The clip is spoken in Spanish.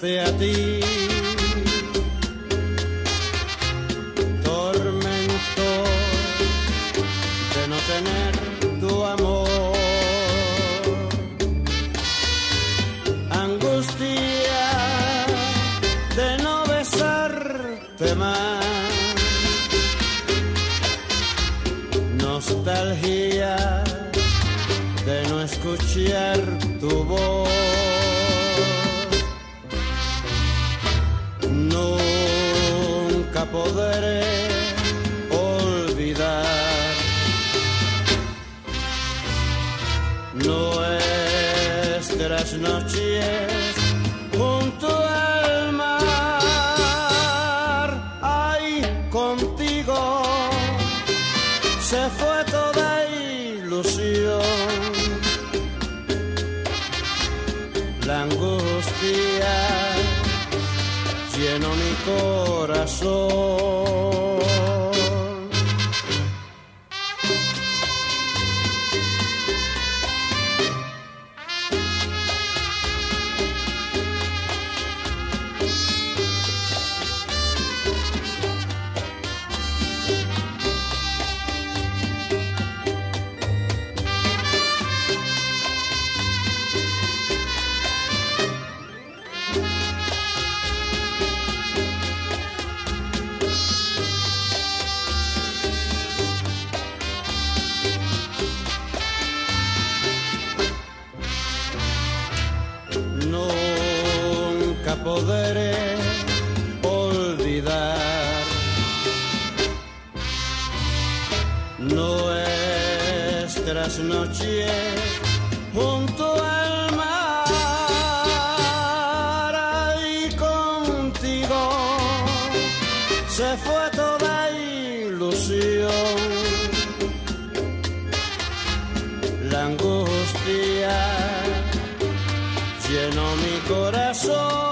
tenerte a ti. Tormento de no tener tu amor. Angustia de no besarte más. Nostalgia de no escuchar tu voz. Nunca podré olvidar nuestras noches junto al mar. Ay, contigo se fue toda ilusión. La angustia llenó mi corazón. Nunca podré olvidar nuestras noches junto al mar. Ay, contigo se fue toda ilusión. La angustia llenó mi corazón.